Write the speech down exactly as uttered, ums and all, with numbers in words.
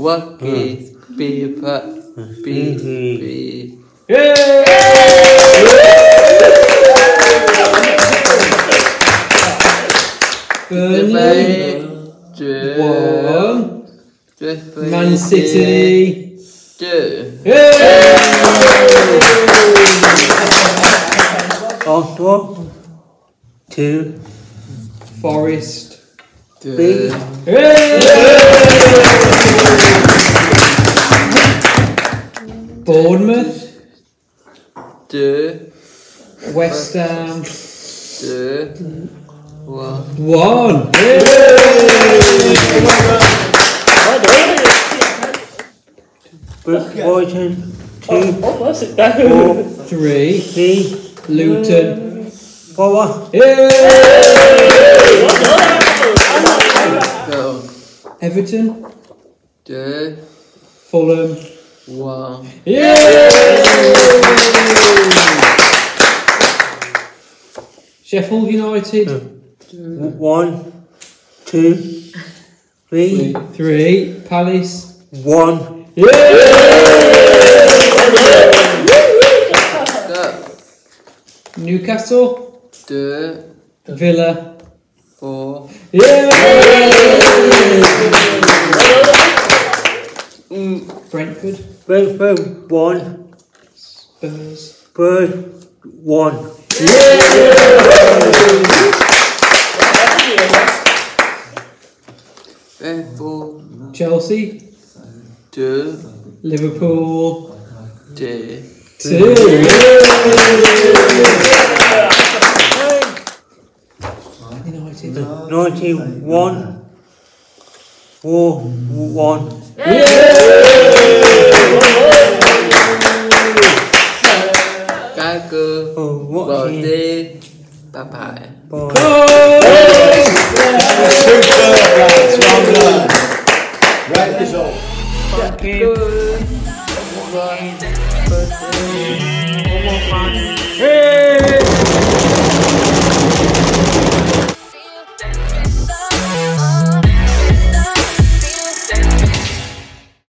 Wacky, Peacocks, P P. Burnley, one. Man City, two. Arsenal, two. Forest, Two. Bournemouth, Two. West Ham, Two. One. one. Brighton, two. Oh, that's it down. Four, Three. three. Luton, Four. Go. Everton, Two. Fulham, One. Sheffield United, One, two, three. three. Palace, One. Go. Newcastle, Two. Villa, Four. Brentford, Brentford, one. Spurs, Bird, one. Liverpool. Chelsea, Two. Liverpool, Two. two. United, Ninety-one. Four, one. Cá cơ. Oh, Bò what's it? tê. Bye bye. Bye. Superb, lads. Well done. Great result. Thank you. Good. One. Hey!